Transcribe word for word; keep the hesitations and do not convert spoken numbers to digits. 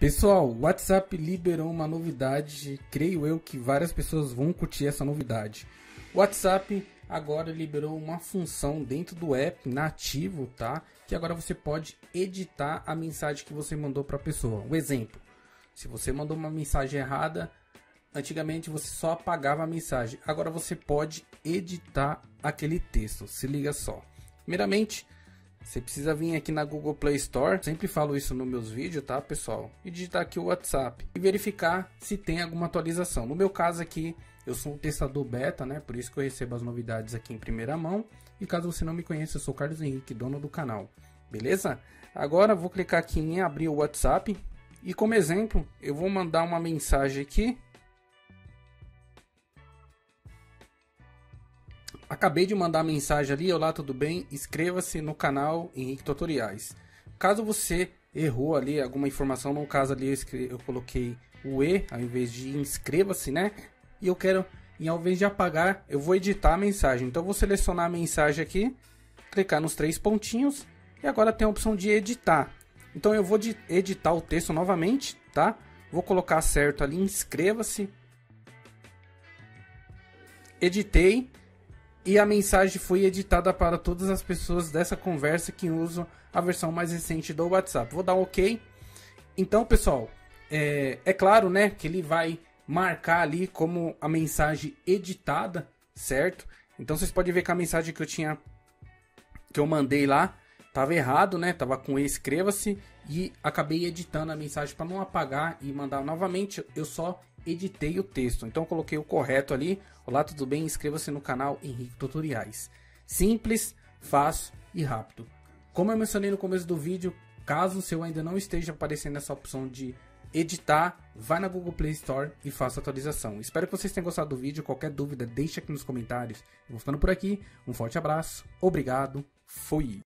Pessoal, o WhatsApp liberou uma novidade, creio eu que várias pessoas vão curtir essa novidade. O WhatsApp agora liberou uma função dentro do app nativo, tá? Que agora você pode editar a mensagem que você mandou para a pessoa. Um exemplo, se você mandou uma mensagem errada, antigamente você só apagava a mensagem. Agora você pode editar aquele texto, se liga só. Primeiramente, você precisa vir aqui na Google Play Store, sempre falo isso nos meus vídeos, tá pessoal? E digitar aqui o WhatsApp e verificar se tem alguma atualização. No meu caso aqui, eu sou um testador beta, né? Por isso que eu recebo as novidades aqui em primeira mão. E caso você não me conheça, eu sou o Carlos Henrique, dono do canal. Beleza? Agora vou clicar aqui em abrir o WhatsApp. E como exemplo, eu vou mandar uma mensagem aqui. Acabei de mandar a mensagem ali, olá, tudo bem? Inscreva-se no canal Henrique Tutoriais. Caso você errou ali alguma informação, no caso ali eu, escre... eu coloquei o E ao invés de inscreva-se, né? E eu quero, e ao invés de apagar, eu vou editar a mensagem. Então eu vou selecionar a mensagem aqui, clicar nos três pontinhos e agora tem a opção de editar. Então eu vou editar o texto novamente, tá? Vou colocar certo ali, inscreva-se. Editei. E a mensagem foi editada para todas as pessoas dessa conversa que usam a versão mais recente do WhatsApp. Vou dar um OK. Então, pessoal, é, é claro, né, que ele vai marcar ali como a mensagem editada, certo? Então, vocês podem ver que a mensagem que eu tinha, que eu mandei lá, tava errado, né? Tava com inscreva-se e acabei editando a mensagem para não apagar e mandar novamente. Eu só editei o texto. Então, eu coloquei o correto ali. Olá, tudo bem? Inscreva-se no canal Henrique Tutoriais. Simples, fácil e rápido. Como eu mencionei no começo do vídeo, caso o seu ainda não esteja aparecendo essa opção de editar, vai na Google Play Store e faça a atualização. Espero que vocês tenham gostado do vídeo. Qualquer dúvida, deixa aqui nos comentários. Eu vou ficando por aqui. Um forte abraço. Obrigado. Fui.